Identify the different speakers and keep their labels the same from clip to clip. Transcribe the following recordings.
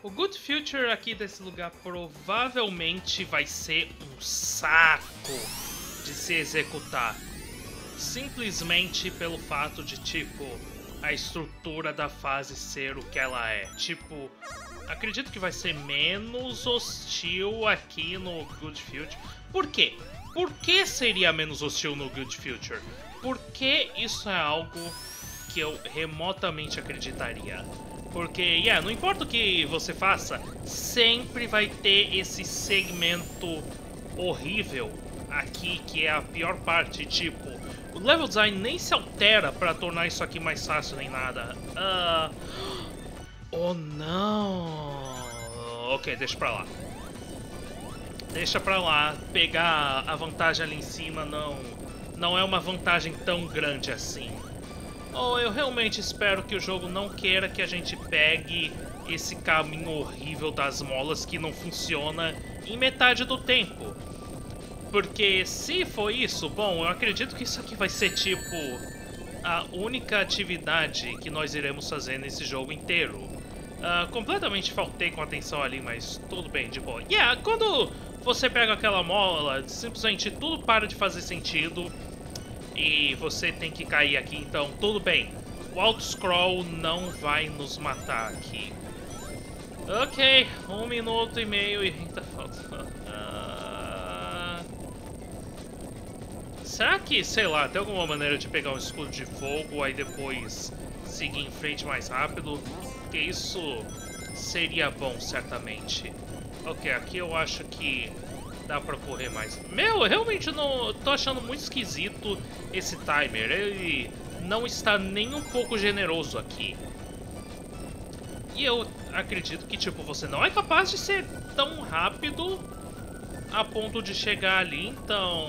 Speaker 1: O Good Future aqui desse lugar provavelmente vai ser um saco de se executar. Simplesmente pelo fato de, tipo, a estrutura da fase ser o que ela é. Tipo, acredito que vai ser menos hostil aqui no Good Future. Por quê? Por que seria menos hostil no Good Future? Porque isso é algo que eu remotamente acreditaria. Porque, não importa o que você faça, sempre vai ter esse segmento horrível aqui, que é a pior parte. Tipo, o level design nem se altera para tornar isso aqui mais fácil nem nada. Oh não! Ok, deixa pra lá. Deixa pra lá. Pegar a vantagem ali em cima não é uma vantagem tão grande assim. Oh, eu realmente espero que o jogo não queira que a gente pegue esse caminho horrível das molas que não funciona em metade do tempo. Porque se for isso, bom, eu acredito que isso aqui vai ser tipo a única atividade que nós iremos fazer nesse jogo inteiro. Completamente faltei com atenção ali, mas tudo bem, de boa. Quando você pega aquela mola, simplesmente tudo para de fazer sentido. E você tem que cair aqui, então tudo bem. O auto-scroll não vai nos matar aqui. Ok, 1 minuto e meio e ainda falta. Será que, sei lá, tem alguma maneira de pegar um escudo de fogo aí depois seguir em frente mais rápido? Porque isso seria bom, certamente. Ok, aqui eu acho que dá pra correr mais. Meu, eu realmente não tô achando muito esquisito esse timer. Ele não está nem um pouco generoso aqui. E eu acredito que, tipo, você não é capaz de ser tão rápido a ponto de chegar ali, então...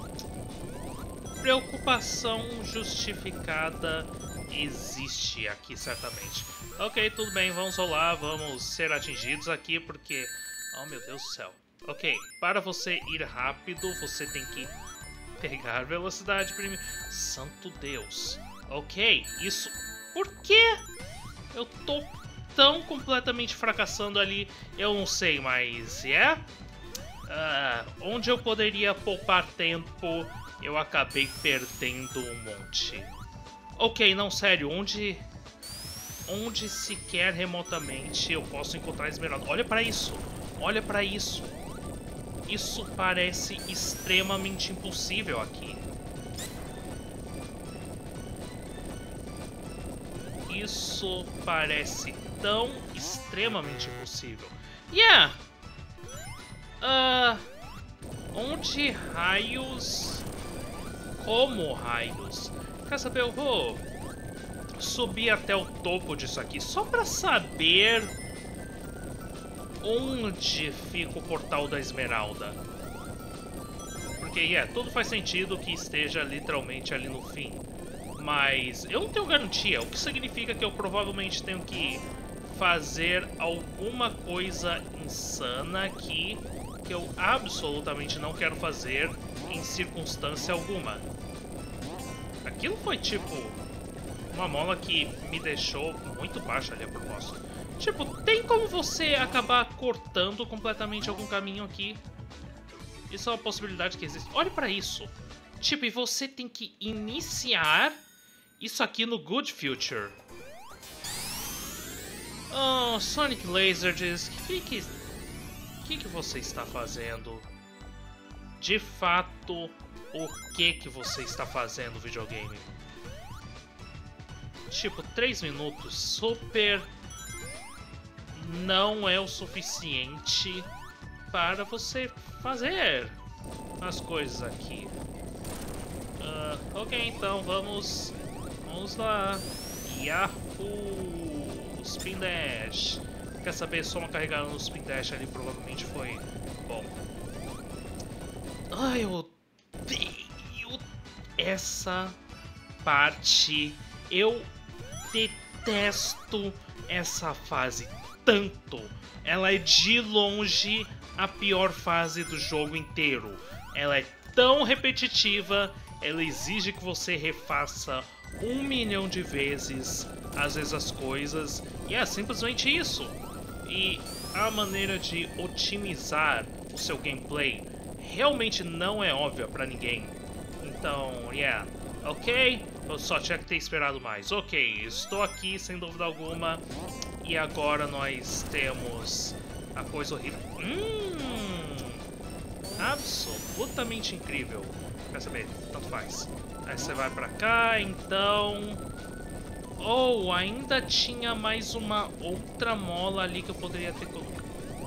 Speaker 1: preocupação justificada existe aqui, certamente. Ok, tudo bem, vamos rolar, vamos ser atingidos aqui, porque... oh, meu Deus do céu. Ok, para você ir rápido, você tem que pegar velocidade primeiro. Santo Deus. Ok, isso... por que eu tô tão completamente fracassando ali? Eu não sei, mas... onde eu poderia poupar tempo, eu acabei perdendo um monte. Ok, não, sério, onde sequer remotamente eu posso encontrar esmeralda? Olha pra isso, olha pra isso. Isso parece extremamente impossível aqui. Isso parece tão extremamente impossível. Onde raios... como raios? Quer saber, eu vou subir até o topo disso aqui só pra saber onde fica o portal da esmeralda. Porque, tudo faz sentido que esteja literalmente ali no fim. Mas eu não tenho garantia, o que significa que eu provavelmente tenho que fazer alguma coisa insana aqui que eu absolutamente não quero fazer em circunstância alguma. Aquilo foi tipo uma mola que me deixou muito baixa ali a propósito. Tipo, tem como você acabar cortando completamente algum caminho aqui? Isso é uma possibilidade que existe. Olhe pra isso. Tipo, e você tem que iniciar isso aqui no Good Future. Oh, Sonic Laserdisc, o que você está fazendo? De fato, o que você está fazendo, videogame? Tipo, 3 minutos super não é o suficiente para você fazer as coisas aqui. Ok, então vamos lá. Yahoo! Spin Dash. Quer saber, só uma carregada no Spin Dash ali provavelmente foi bom. Ai, eu odeio essa parte. Eu detesto essa fase tanto. Ela é de longe a pior fase do jogo inteiro. Ela é tão repetitiva, ela exige que você refaça 1 milhão de vezes, às vezes, as coisas. E é simplesmente isso. e a maneira de otimizar o seu gameplay realmente não é óbvia pra ninguém. Então, yeah, ok, eu só tinha que ter esperado mais. Ok, estou aqui sem dúvida alguma, e agora nós temos a coisa horrível. Absolutamente incrível. Quer saber? Tanto faz. Aí você vai pra cá, então... Oh, ainda tinha mais uma outra mola ali que eu poderia ter colocado.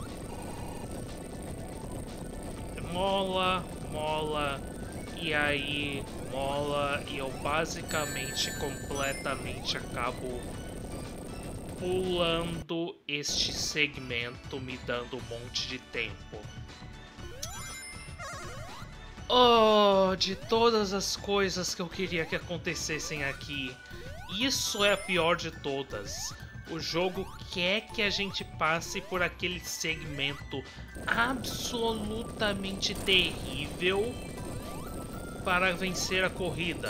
Speaker 1: Mola, e aí mola, e eu basicamente completamente acabo pulando este segmento, me dando um monte de tempo. Oh, de todas as coisas que eu queria que acontecessem aqui, isso é a pior de todas. O jogo quer que a gente passe por aquele segmento absolutamente terrível para vencer a corrida.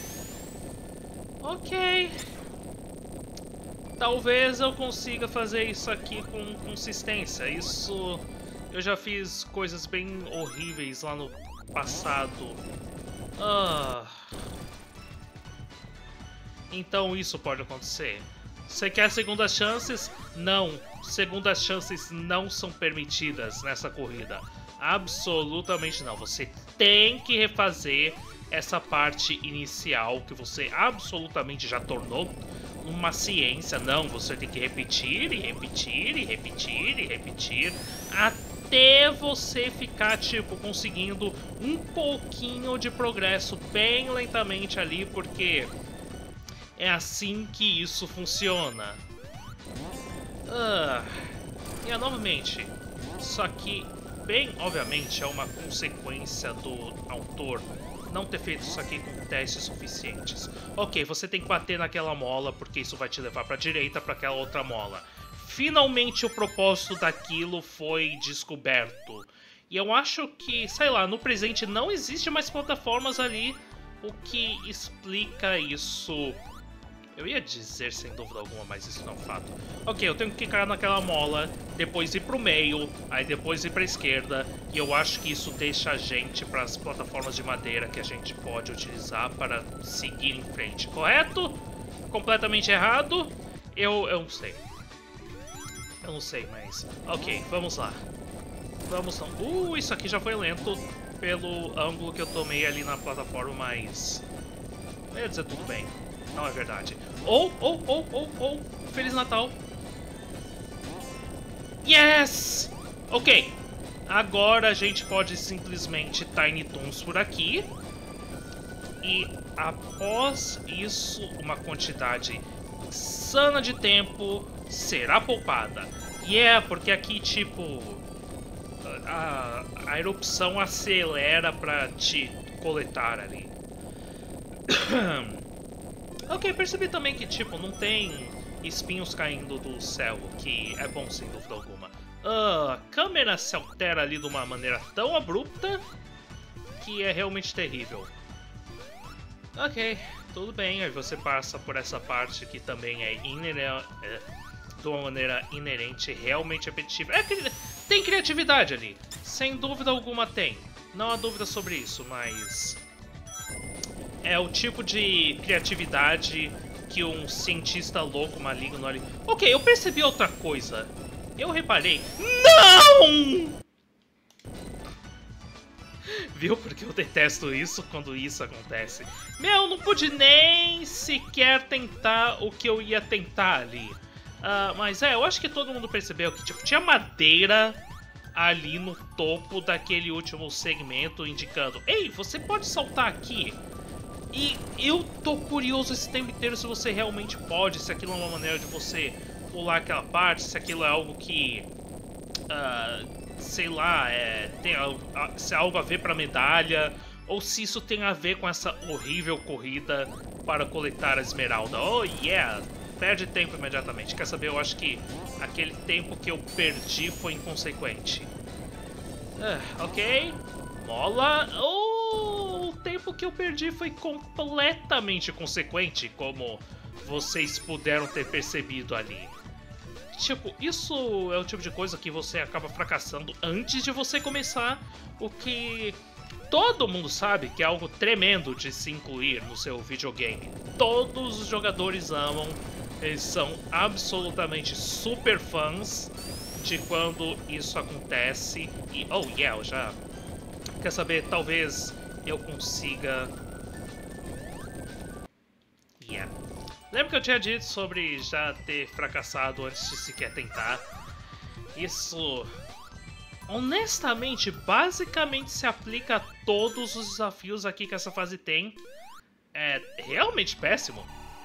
Speaker 1: Ok. Talvez eu consiga fazer isso aqui com consistência. Isso... Eu já fiz coisas bem horríveis lá no passado. Então isso pode acontecer. Você quer segundas chances? Não. Segundas chances não são permitidas nessa corrida. Absolutamente não. Você tem que refazer essa parte inicial que você absolutamente já tornou uma ciência. Não, você tem que repetir e repetir e repetir e repetir até você ficar, tipo, conseguindo um pouquinho de progresso bem lentamente ali, porque é assim que isso funciona. E novamente, isso aqui, bem obviamente, é uma consequência do autor não ter feito isso aqui com testes suficientes. Ok, você tem que bater naquela mola, porque isso vai te levar para a direita, para aquela outra mola. Finalmente o propósito daquilo foi descoberto. E eu acho que, sei lá, no presente não existe mais plataformas ali, o que explica isso. Eu ia dizer sem dúvida alguma, mas isso não é um fato. Ok, eu tenho que clicar naquela mola, depois ir pro meio, aí depois ir pra esquerda, e eu acho que isso deixa a gente para as plataformas de madeira que a gente pode utilizar para seguir em frente, correto? Completamente errado? Eu não sei. Eu não sei, mas... Ok, vamos lá. Vamos lá. Isso aqui já foi lento pelo ângulo que eu tomei ali na plataforma, mas... Eu ia dizer tudo bem. Não é verdade. Feliz Natal. Yes! Ok. Agora a gente pode simplesmente Tiny Toons por aqui. E após isso, uma quantidade insana de tempo será poupada. E é porque aqui, tipo, a erupção acelera pra te coletar ali. Ok, percebi também que, tipo, não tem espinhos caindo do céu, que é bom sem dúvida alguma. A câmera se altera ali de uma maneira tão abrupta que é realmente terrível. Ok, tudo bem, aí você passa por essa parte que também é de uma maneira inerente, realmente repetitiva. Tem criatividade ali, sem dúvida alguma tem. Não há dúvida sobre isso, mas... é o tipo de criatividade que um cientista louco maligno ali... Ok, eu percebi outra coisa. Eu reparei... Não! Viu? Porque eu detesto isso quando isso acontece. Meu, não pude nem sequer tentar o que eu ia tentar ali. Mas eu acho que todo mundo percebeu que tipo, tinha madeira ali no topo daquele último segmento indicando: ei, você pode saltar aqui. E eu tô curioso esse tempo inteiro se você realmente pode, se aquilo é uma maneira de você pular aquela parte, se aquilo é algo que, sei lá, se é algo a ver pra medalha, ou se isso tem a ver com essa horrível corrida para coletar a esmeralda. Oh yeah, perde tempo imediatamente. Quer saber, eu acho que aquele tempo que eu perdi foi inconsequente. Ok, mola. O tempo que eu perdi foi completamente consequente, como vocês puderam ter percebido ali. tipo, isso é o tipo de coisa que você acaba fracassando antes de você começar, o que todo mundo sabe que é algo tremendo de se incluir no seu videogame. Todos os jogadores amam, eles são absolutamente super fãs de quando isso acontece. E, oh yeah, eu já... Quer saber, talvez eu consiga... Yeah. Lembra que eu tinha dito sobre já ter fracassado antes de sequer tentar? Isso... honestamente, basicamente se aplica a todos os desafios aqui que essa fase tem. É realmente péssimo.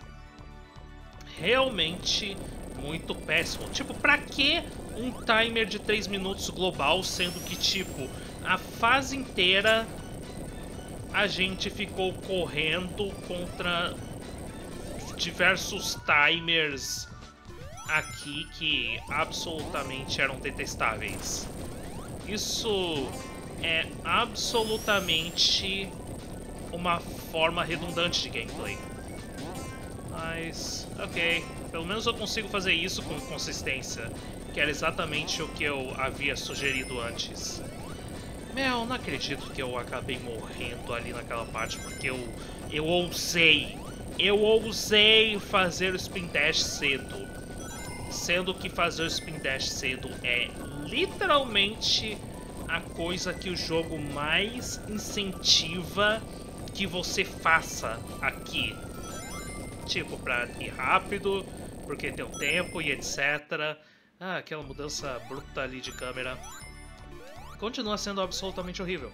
Speaker 1: Realmente muito péssimo. Tipo, pra que um timer de 3 minutos global, sendo que, tipo, a fase inteira a gente ficou correndo contra diversos timers aqui que absolutamente eram detestáveis. Isso é absolutamente uma forma redundante de gameplay. Mas, ok, pelo menos eu consigo fazer isso com consistência, que era exatamente o que eu havia sugerido antes. Meu, não acredito que eu acabei morrendo ali naquela parte, porque eu ousei fazer o spin dash cedo. Sendo que fazer o spin dash cedo é literalmente a coisa que o jogo mais incentiva que você faça aqui. Tipo, pra ir rápido, porque tem o tempo e etc. Ah, aquela mudança bruta ali de câmera. Continua sendo absolutamente horrível.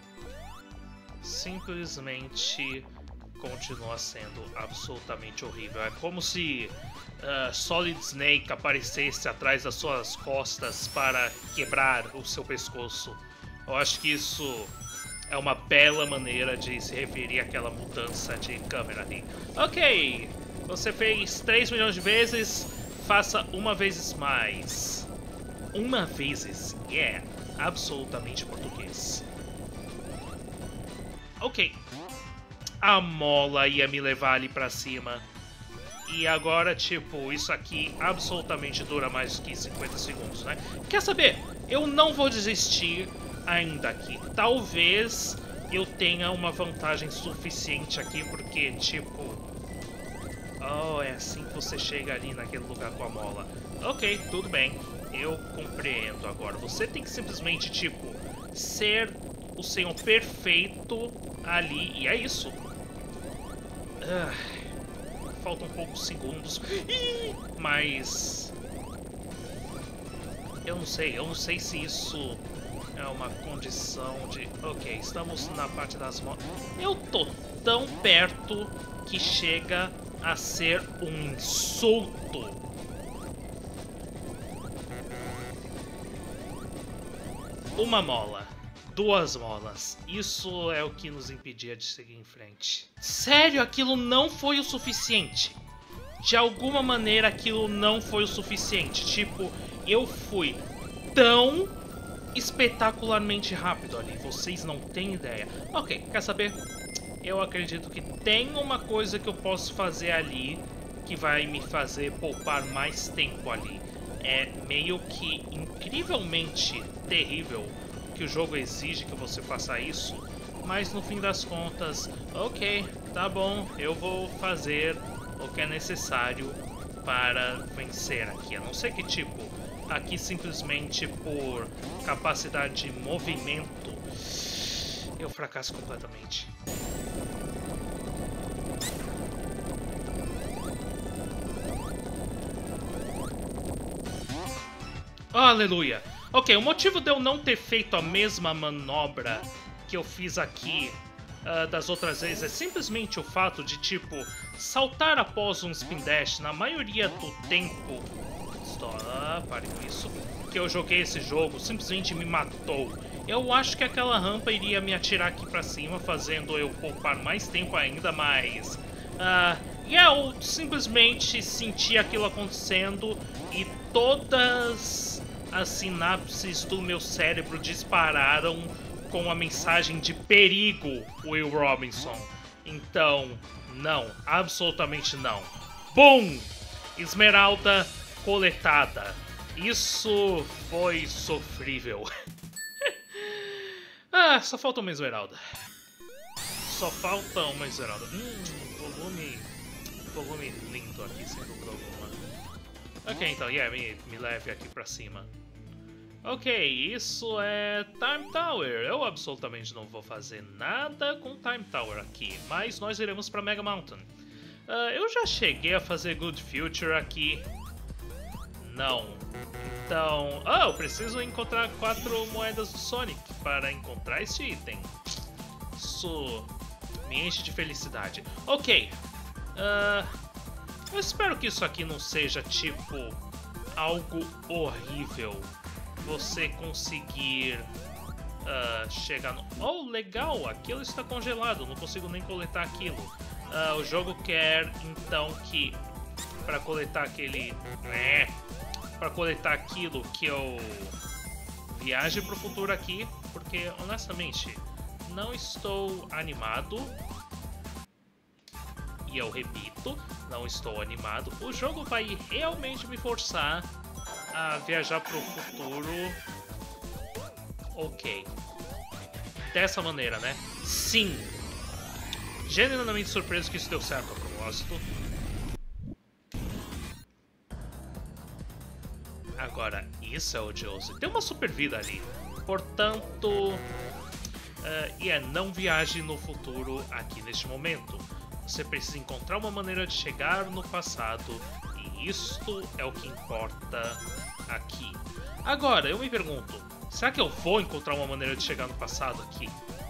Speaker 1: Simplesmente continua sendo absolutamente horrível. É como se Solid Snake aparecesse atrás das suas costas para quebrar o seu pescoço. Eu acho que isso é uma bela maneira de se referir àquela mudança de câmera ali. Ok, você fez 3 milhões de vezes, faça uma vez mais. Uma vezes, yeah, absolutamente português. Ok, a mola ia me levar ali pra cima. E agora, tipo, isso aqui absolutamente dura mais que 50 segundos, né? Quer saber? Eu não vou desistir ainda aqui. Talvez eu tenha uma vantagem suficiente aqui, porque, tipo... Oh, é assim que você chega ali naquele lugar com a mola. Ok, tudo bem. Eu compreendo agora. Você tem que simplesmente, tipo, ser o senhor perfeito ali. E é isso. Faltam poucos segundos. Mas... eu não sei se isso é uma condição de... Ok, estamos na parte das motos. Eu tô tão perto que chega a ser um insulto. Uma mola. 2 molas. Isso é o que nos impedia de seguir em frente. Sério, aquilo não foi o suficiente. De alguma maneira, aquilo não foi o suficiente. Tipo, eu fui tão espetacularmente rápido ali. Vocês não têm ideia. Ok, quer saber? Eu acredito que tem uma coisa que eu posso fazer ali que vai me fazer poupar mais tempo ali. É meio que incrivelmente terrível que o jogo exige que você faça isso, mas no fim das contas, ok, tá bom, eu vou fazer o que é necessário para vencer aqui. A não ser que, tipo, aqui simplesmente por capacidade de movimento, eu fracasso completamente. Aleluia! Ok, o motivo de eu não ter feito a mesma manobra que eu fiz aqui das outras vezes é simplesmente o fato de, tipo, saltar após um spin dash na maioria do tempo... pare com isso. Que eu joguei esse jogo, simplesmente me matou. Eu acho que aquela rampa iria me atirar aqui pra cima, fazendo eu poupar mais tempo ainda, mas... e eu simplesmente senti aquilo acontecendo e todas as sinapses do meu cérebro dispararam com a mensagem de perigo, Will Robinson. Então, não, absolutamente não. Bum! Esmeralda coletada. Isso foi sofrível. Ah, só falta uma esmeralda. Só falta uma esmeralda. Volume lindo aqui, sem dúvida alguma. Ok, então, me leve aqui pra cima. Ok, isso é Time Tower. Eu absolutamente não vou fazer nada com Time Tower aqui, mas nós iremos para Mega Mountain. Eu já cheguei a fazer Good Future aqui. Não. Então... eu preciso encontrar 4 moedas do Sonic para encontrar este item. Isso me enche de felicidade. Ok. Eu espero que isso aqui não seja, tipo, algo horrível. Você conseguir chegar no... Oh, legal! Aquilo está congelado, não consigo nem coletar aquilo. O jogo quer, então, que... para coletar aquele... para coletar aquilo, que eu viaje para o futuro aqui, porque, honestamente, não estou animado. E eu repito, não estou animado. O jogo vai realmente me forçar a viajar pro futuro. Ok. Dessa maneira, né? Sim. Genuinamente surpreso que isso deu certo a propósito. Agora, isso é odioso. Tem uma super vida ali. Portanto... não viaje no futuro aqui neste momento. Você precisa encontrar uma maneira de chegar no passado. E isto é o que importa aqui. Agora, eu me pergunto, será que eu vou encontrar uma maneira de chegar no passado aqui?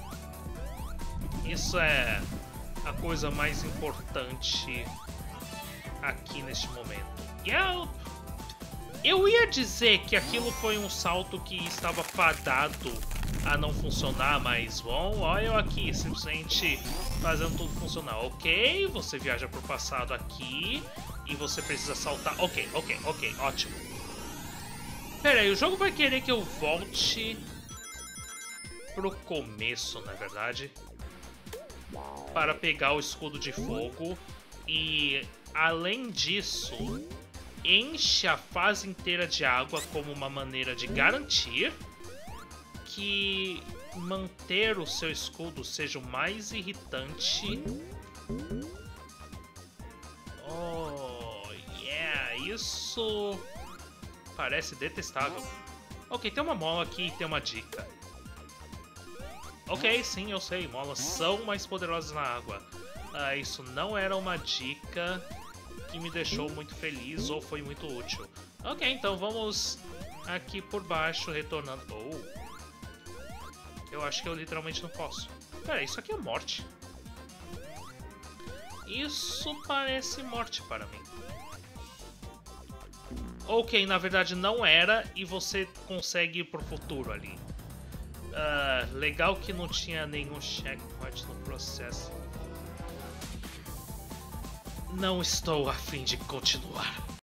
Speaker 1: Isso é a coisa mais importante aqui neste momento. E eu ia dizer que aquilo foi um salto que estava fadado a não funcionar, mas bom, olha eu aqui, simplesmente fazendo tudo funcionar. Ok, você viaja pro passado aqui e você precisa saltar. Ok, ótimo. Pera aí, o jogo vai querer que eu volte pro começo, na verdade, para pegar o escudo de fogo e, além disso, enche a fase inteira de água como uma maneira de garantir que manter o seu escudo seja o mais irritante. Oh, yeah, isso parece detestável. Ok, tem uma mola aqui e tem uma dica. Ok, sim, eu sei, molas são mais poderosas na água. Isso não era uma dica que me deixou muito feliz ou foi muito útil. Ok, então vamos aqui por baixo, retornando... Oh, eu acho que eu literalmente não posso. Pera, isso aqui é morte. Isso parece morte para mim. Ok, na verdade não era e você consegue ir pro futuro ali. Legal que não tinha nenhum checkpoint no processo. Não estou a fim de continuar.